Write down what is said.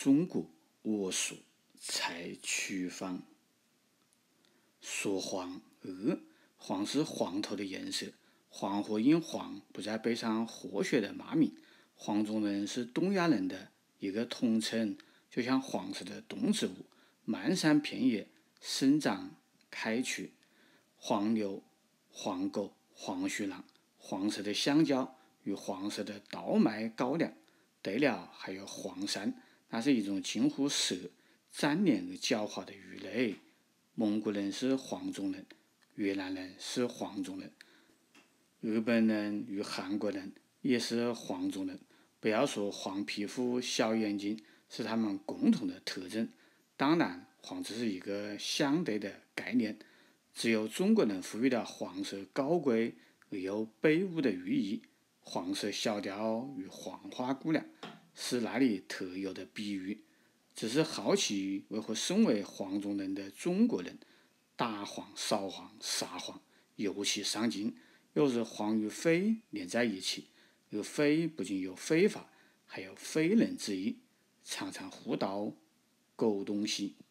中国我属采取方。说黄黄是黄头的颜色，黄河印黄不再背上和谐的骂名。黄种人是东亚人的一个统称，就像黄色的动植物，漫山遍野生长开去。黄牛、黄狗、黄鼠狼，黄色的香蕉与黄色的稻麦高粱。对了，还有黄鳝，那是一种近乎蛇、粘连而狡猾的鱼类。蒙古人是黄种人，越南人是黄种人，日本人与韩国人也是黄种人。不要说黄皮肤、小眼睛是他们共同的特征，当然黄只是一个相对的概念，只有中国人赋予了黄色高贵而又卑污的寓意。黄色小调与黄花姑娘是那里特有的比喻。只是好奇为何身为黄种人的中国人，打黄、扫黄、撒黄尤其上劲，又是黄与非连在一起，而非不仅有非法，还有非人之意，常常互道狗东西。